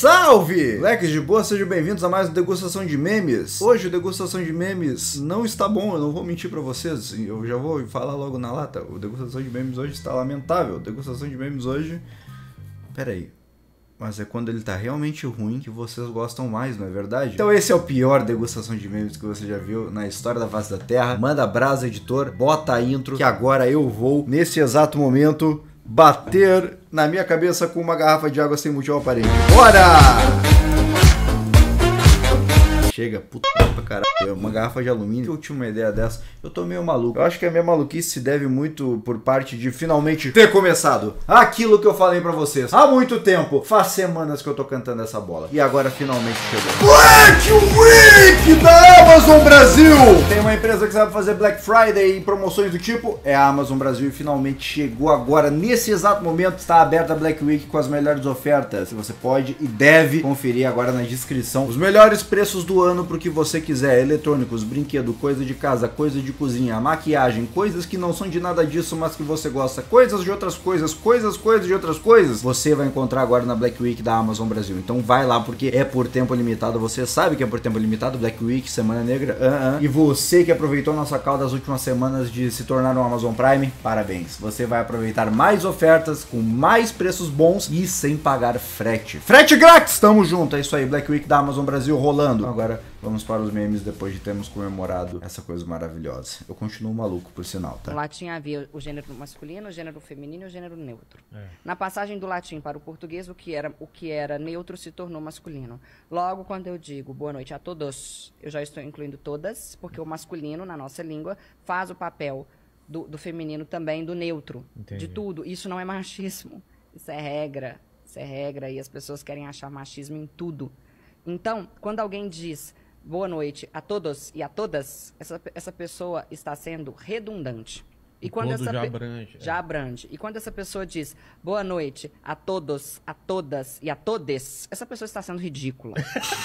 Salve! Moleques de boa, sejam bem-vindos a mais uma Degustação de Memes. Hoje o Degustação de Memes não está bom, eu não vou mentir pra vocês, eu já vou falar logo na lata. O Degustação de Memes hoje está lamentável. O Degustação de Memes hoje... Pera aí. Mas é quando ele tá realmente ruim que vocês gostam mais, não é verdade? Então esse é o pior Degustação de Memes que você já viu na história da face da Terra. Manda brasa, editor, bota a intro, que agora eu vou, nesse exato momento, bater na minha cabeça com uma garrafa de água sem motivo aparente. Bora! Chega, puta pra caralho, uma garrafa de alumínio. Eu tive uma ideia dessa, eu tô meio maluco. Eu acho que a minha maluquice se deve muito por parte de finalmente ter começado aquilo que eu falei pra vocês há muito tempo. Faz semanas que eu tô cantando essa bola. E agora finalmente chegou. Black Week da Amazon Brasil! Tem uma empresa que sabe fazer Black Friday e promoções do tipo, é a Amazon Brasil, e finalmente chegou agora. Nesse exato momento está aberta a Black Week com as melhores ofertas. Você pode e deve conferir agora na descrição os melhores preços do ano pro que você quiser, eletrônicos, brinquedo, coisa de casa, coisa de cozinha, maquiagem, coisas que não são de nada disso, mas que você gosta, coisas de outras coisas, coisas de outras coisas, você vai encontrar agora na Black Week da Amazon Brasil. Então vai lá, porque é por tempo limitado, você sabe que é por tempo limitado, Black Week, Semana Negra, e você que aproveitou nossa call das últimas semanas de se tornar um Amazon Prime, parabéns, você vai aproveitar mais ofertas, com mais preços bons e sem pagar frete. Frete grátis! Tamo junto, é isso aí, Black Week da Amazon Brasil rolando. Agora vamos para os memes depois de termos comemorado essa coisa maravilhosa. Eu continuo maluco, por sinal, tá? No latim havia o gênero masculino, o gênero feminino e o gênero neutro. Na passagem do latim para o português, o que era neutro se tornou masculino. Logo, quando eu digo boa noite a todos, eu já estou incluindo todas, porque o masculino, na nossa língua, faz o papel do feminino também, do neutro. Entendi. De tudo. Isso não é machismo. Isso é regra. Isso é regra e as pessoas querem achar machismo em tudo. Então, quando alguém diz boa noite a todos e a todas, essa pessoa está sendo redundante. E quando essa já abrange. Já abrange. E quando essa pessoa diz boa noite a todos, a todas e a todes, essa pessoa está sendo ridícula.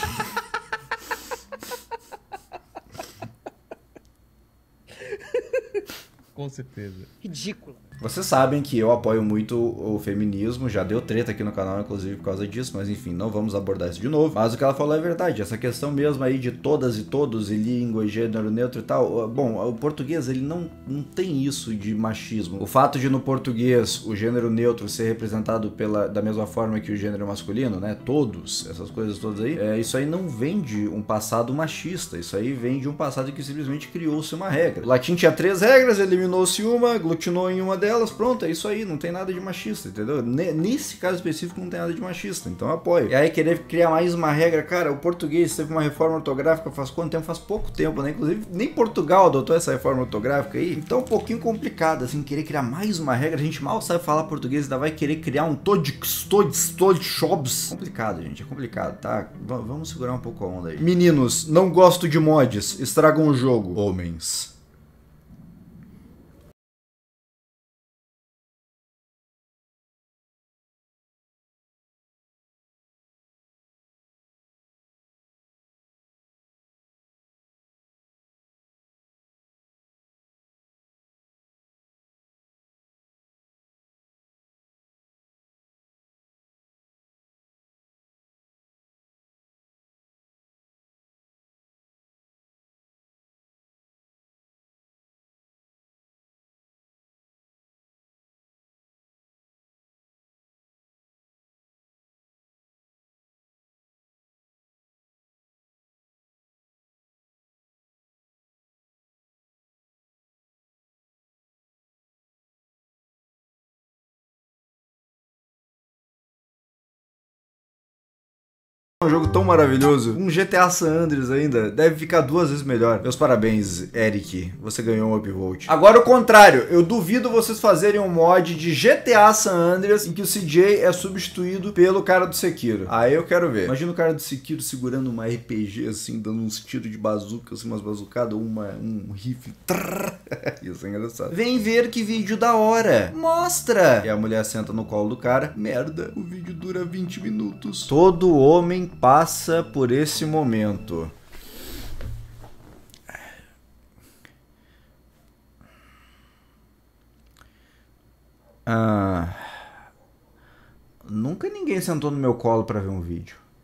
Com certeza. Ridícula. Vocês sabem que eu apoio muito o feminismo, já deu treta aqui no canal, inclusive, por causa disso, mas enfim, não vamos abordar isso de novo. Mas o que ela falou é verdade, essa questão mesmo aí de todas e todos, e língua, e gênero neutro e tal. Bom, o português, ele não tem isso de machismo. O fato de no português o gênero neutro ser representado da mesma forma que o gênero masculino, né, todos, essas coisas todas aí, isso aí não vem de um passado machista, isso aí vem de um passado que simplesmente criou-se uma regra. O latim tinha 3 regras, eliminou-se uma, aglutinou em uma delas, pronto, é isso aí, não tem nada de machista, entendeu? Nesse caso específico não tem nada de machista, então eu apoio. E aí querer criar mais uma regra, cara, o português teve uma reforma ortográfica faz quanto tempo? Faz pouco tempo, né? Inclusive, nem Portugal adotou essa reforma ortográfica aí, então é um pouquinho complicado, assim, querer criar mais uma regra, a gente mal sabe falar português, ainda vai querer criar um todos, shobs. Complicado, gente, é complicado, tá? Vamos segurar um pouco a onda aí. Meninos, não gosto de mods, estragam o jogo. Homens. Um jogo tão maravilhoso, um GTA San Andreas ainda, deve ficar 2 vezes melhor. Meus parabéns, Eric, você ganhou um upvote. Agora o contrário, eu duvido vocês fazerem um mod de GTA San Andreas em que o CJ é substituído pelo cara do Sekiro. Aí eu quero ver. Imagina o cara do Sekiro segurando uma RPG assim, dando uns tiros de bazuca, assim, umas bazucadas, um rifle. Isso é engraçado. Vem ver que vídeo da hora. Mostra! E a mulher senta no colo do cara. Merda, o vídeo dura 20 minutos. Todo homem passa por esse momento. Nunca ninguém sentou no meu colo pra ver um vídeo.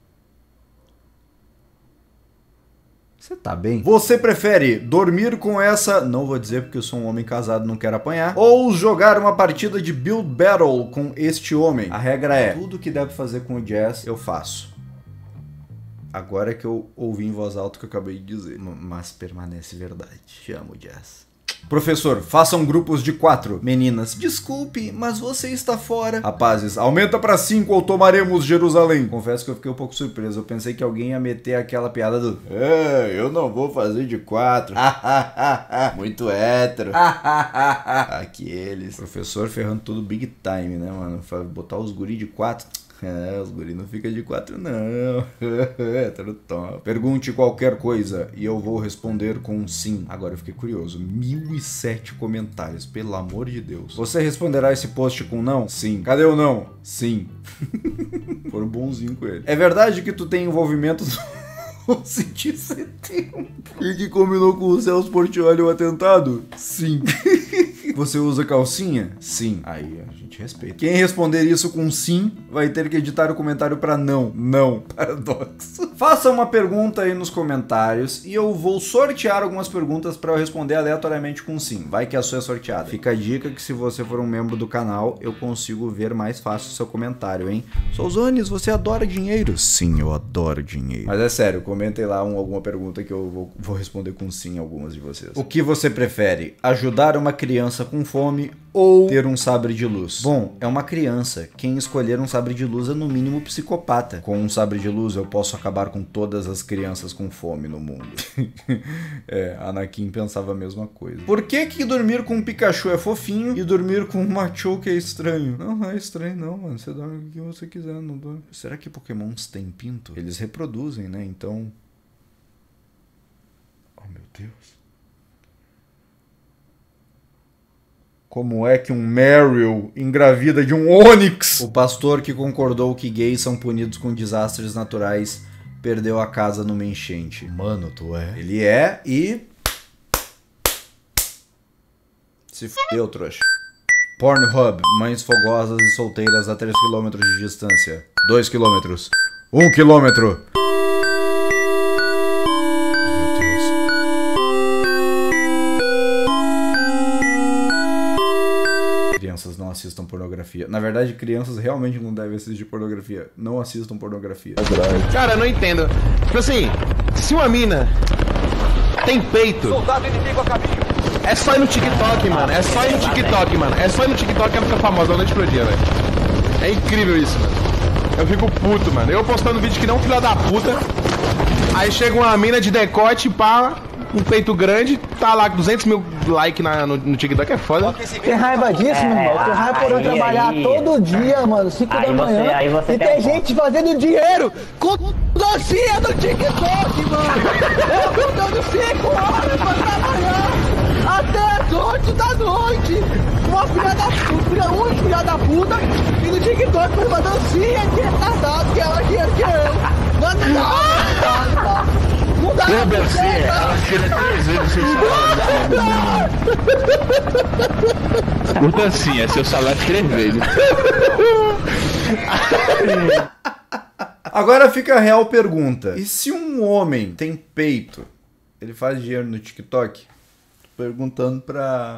Você tá bem? Você prefere dormir com essa... Não vou dizer porque eu sou um homem casado e não quero apanhar. Ou jogar uma partida de Build Battle com este homem? A regra é, tudo que der pra fazer com o Jazz, eu faço. Agora é que eu ouvi em voz alta o que eu acabei de dizer. Mas permanece verdade. Te amo, Jazz. Professor, façam grupos de 4. Meninas, desculpe, mas você está fora. Rapazes, aumenta pra 5 ou tomaremos Jerusalém. Confesso que eu fiquei um pouco surpreso. Eu pensei que alguém ia meter aquela piada do eu não vou fazer de 4. Muito hétero. Aqueles. Professor ferrando tudo big time, né, mano? Botar os guri de 4... os guri não fica de 4 não. Hétero top. Pergunte qualquer coisa e eu vou responder com sim. Agora eu fiquei curioso. 1007 comentários, pelo amor de Deus. Você responderá esse post com não? Sim. Cadê o não? Sim. Foram bonzinho com ele. É verdade que tu tem envolvimento no 11 de setembro e que combinou com o Celso Portiolli o atentado? Sim. Você usa calcinha? Sim. Aí a gente respeita. Quem responder isso com sim, vai ter que editar o comentário para não. Não. Paradoxo. Faça uma pergunta aí nos comentários e eu vou sortear algumas perguntas para eu responder aleatoriamente com sim. Vai que a sua é sorteada. Fica a dica que se você for um membro do canal, eu consigo ver mais fácil o seu comentário, hein? Souzanes, você adora dinheiro? Sim, eu adoro dinheiro. Mas é sério, comentem lá alguma pergunta que eu vou responder com sim algumas de vocês. O que você prefere? Ajudar uma criança com fome ou ter um sabre de luz? Bom, é uma criança. Quem escolher um sabre de luz é no mínimo psicopata. Com um sabre de luz eu posso acabar com todas as crianças com fome no mundo. Anakin pensava a mesma coisa. Por que dormir com um Pikachu é fofinho e dormir com um Machoke é estranho? Não é estranho não, mano. Você dorme com o que você quiser, não dorme. Será que Pokémons têm pinto? Eles reproduzem, né? Então... Oh, meu Deus. Como é que um Meryl engravida de um Onix? O pastor que concordou que gays são punidos com desastres naturais perdeu a casa numa enchente. Mano, tu é? Ele é e... Se fudeu, trouxa. Pornhub, mães fogosas e solteiras a 3 km de distância. 2 km. 1 km. Crianças não assistam pornografia. Na verdade, crianças realmente não devem assistir pornografia. Não assistam pornografia. Cara, eu não entendo. Tipo assim, se uma mina tem peito... Soldado inimigo a caminho. É só ir no TikTok, mano. É só ir no TikTok, mano. É só ir no TikTok que ela fica famosa da noite pro dia, velho. É incrível isso, mano. Eu fico puto, mano. Eu postando vídeo que não filha da puta. Aí chega uma mina de decote, pá... Um peito grande, tá lá com 200 mil likes no TikTok, é foda. Tem raiva disso, meu irmão? Tem raiva por eu trabalhar todo dia, mano, 5 da manhã. E tem gente fazendo dinheiro com dancinha no TikTok, mano. Eu tô dando 5 horas pra trabalhar até as 8 da noite. Uma filha da puta, e no TikTok faz uma dancinha de retardado, que ela dinheiro que eu. Mano, não dá. Lembra assim, ela tira 3 vezes o seu salário. Curta assim, é seu salário 3 vezes. Agora fica a real pergunta. E se um homem tem peito, ele faz dinheiro no TikTok? Tô perguntando pra...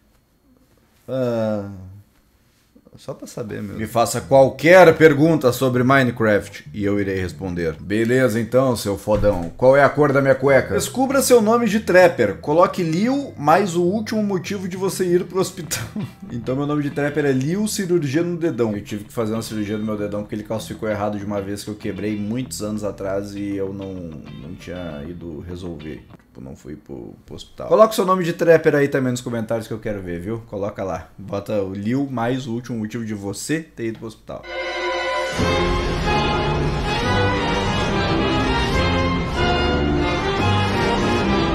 Só pra saber mesmo. Me faça qualquer pergunta sobre Minecraft e eu irei responder. Beleza então, seu fodão. Qual é a cor da minha cueca? Descubra seu nome de trapper. Coloque Lil mais o último motivo de você ir pro hospital. Então meu nome de trapper é Lil Cirurgia no Dedão. Eu tive que fazer uma cirurgia no meu dedão porque ele calcificou errado de uma vez que eu quebrei muitos anos atrás e eu não tinha ido resolver. Não fui pro hospital. Coloca o seu nome de trapper aí também nos comentários que eu quero ver, viu? Coloca lá. Bota o Lil mais o último motivo de você ter ido pro hospital.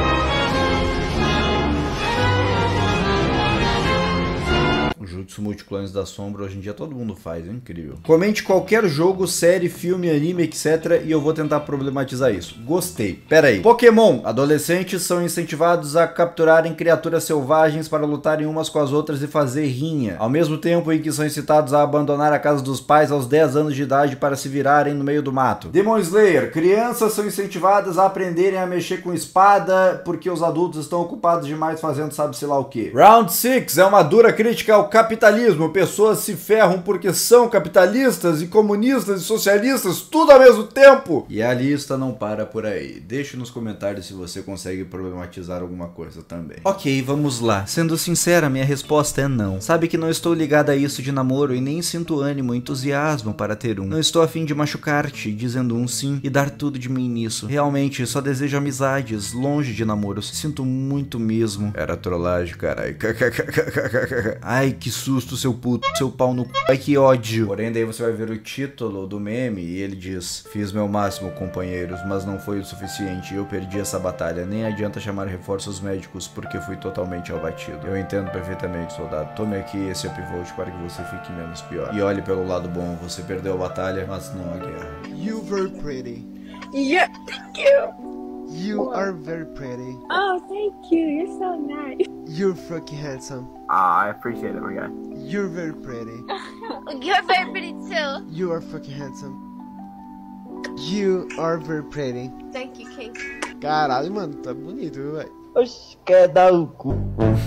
O Jutsu Clones da Sombra, hoje em dia todo mundo faz, é incrível. Comente qualquer jogo, série, filme, anime, etc. e eu vou tentar problematizar isso. Gostei. Pera aí. Pokémon. Adolescentes são incentivados a capturarem criaturas selvagens para lutarem umas com as outras e fazer rinha, ao mesmo tempo em que são incitados a abandonar a casa dos pais aos 10 anos de idade para se virarem no meio do mato. Demon Slayer. Crianças são incentivadas a aprenderem a mexer com espada porque os adultos estão ocupados demais fazendo sabe-se lá o que. Round 6 é uma dura crítica ao capitalismo. Pessoas se ferram porque são capitalistas e comunistas e socialistas tudo ao mesmo tempo. E a lista não para por aí. Deixe nos comentários se você consegue problematizar alguma coisa também. Ok, vamos lá. Sendo sincera, minha resposta é não. Sabe que não estou ligada a isso de namoro e nem sinto ânimo, entusiasmo para ter um. Não estou a fim de machucar-te, dizendo um sim e dar tudo de mim nisso. Realmente, só desejo amizades, longe de namoros. Sinto muito mesmo. Era trollagem, caralho. Ai, que susto, seu puto, seu pau no c... Ai, que ódio. Porém, daí você vai ver o título do meme e ele diz: fiz meu máximo, companheiros, mas não foi o suficiente. Eu perdi essa batalha. Nem adianta chamar reforços médicos, porque fui totalmente abatido. Eu entendo perfeitamente, soldado. Tome aqui esse upvote para que você fique menos pior. E olhe pelo lado bom, você perdeu a batalha, mas não a guerra. You very pretty. Yeah, thank you. You are very pretty. Oh, thank you. You're so nice. You're fucking handsome. I appreciate it, my guy. You're very pretty. You're very pretty too. You are fucking handsome. You are very pretty. Thank you, King. Caralho, mano, tá bonito, viu, velho? Oxe, quer dar o cu.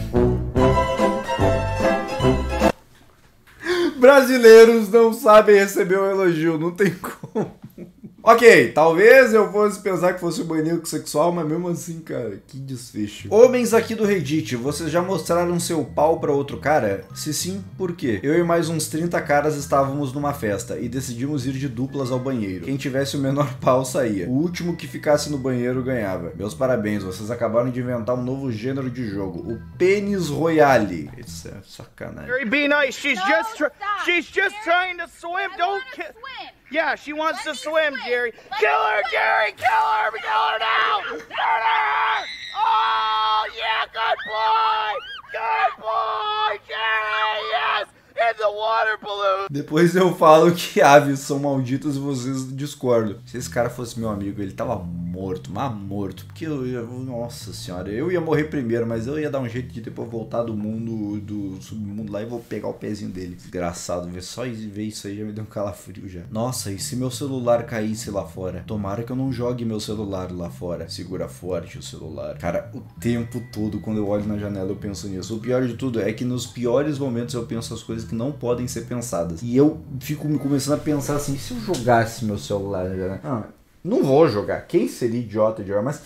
Brasileiros não sabem receber um elogio, não tem como. Ok, talvez eu fosse pensar que fosse um maníaco sexual, mas mesmo assim, cara, que desfecho. Homens aqui do Reddit, vocês já mostraram seu pau pra outro cara? Se sim, por quê? Eu e mais uns 30 caras estávamos numa festa e decidimos ir de duplas ao banheiro. Quem tivesse o menor pau saía. O último que ficasse no banheiro ganhava. Meus parabéns, vocês acabaram de inventar um novo gênero de jogo, o Pênis Royale. Isso é sacanagem. Gary, be nice. She's just trying to swim. Don't kill. Yeah, she wants to swim, Gary. Kill her, Gary! Kill her! Kill her now! Murder! Oh, yeah, good boy! Good boy, Gary! Yes! In the water balloon! Depois eu falo que aves são malditas e vocês discordam. Se esse cara fosse meu amigo, ele tava morto, mas morto. Porque eu ia... Nossa senhora, eu ia morrer primeiro, mas eu ia dar um jeito de depois voltar do mundo, do submundo lá e vou pegar o pezinho dele. Desgraçado, só ver isso aí já me deu um calafrio já. Nossa, e se meu celular caísse lá fora? Tomara que eu não jogue meu celular lá fora. Segura forte o celular. Cara, o tempo todo quando eu olho na janela eu penso nisso. O pior de tudo é que nos piores momentos eu penso as coisas que não podem ser pensadas. E eu fico começando a pensar assim, se eu jogasse meu celular na janela? Ah, não vou jogar. Quem seria idiota de jogar? Mas...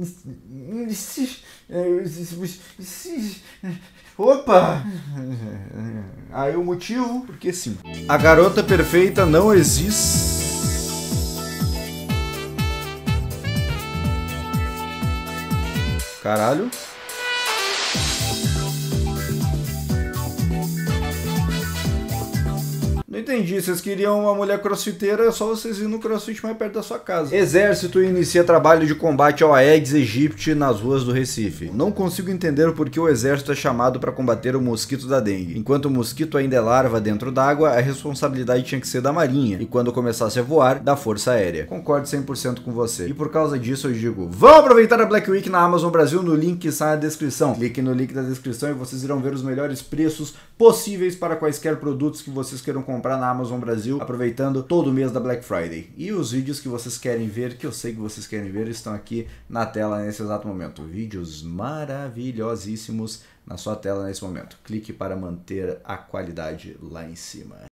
Opa! Aí o motivo? Porque sim. A garota perfeita não existe. Caralho. Não entendi, vocês queriam uma mulher crossfiteira, é só vocês irem no crossfit mais perto da sua casa. Exército inicia trabalho de combate ao Aedes aegypti nas ruas do Recife. Não consigo entender por que o exército é chamado para combater o mosquito da dengue. Enquanto o mosquito ainda é larva dentro d'água, a responsabilidade tinha que ser da marinha. E quando começasse a voar, da força aérea. Concordo 100% com você. E por causa disso eu digo, vão aproveitar a Black Week na Amazon Brasil no link que está na descrição. Clique no link da descrição e vocês irão ver os melhores preços possíveis para quaisquer produtos que vocês queiram comprar na Amazon Brasil, aproveitando todo o mês da Black Friday. E os vídeos que vocês querem ver, que eu sei que vocês querem ver, estão aqui na tela nesse exato momento. Vídeos maravilhosíssimos na sua tela nesse momento. Clique para manter a qualidade lá em cima.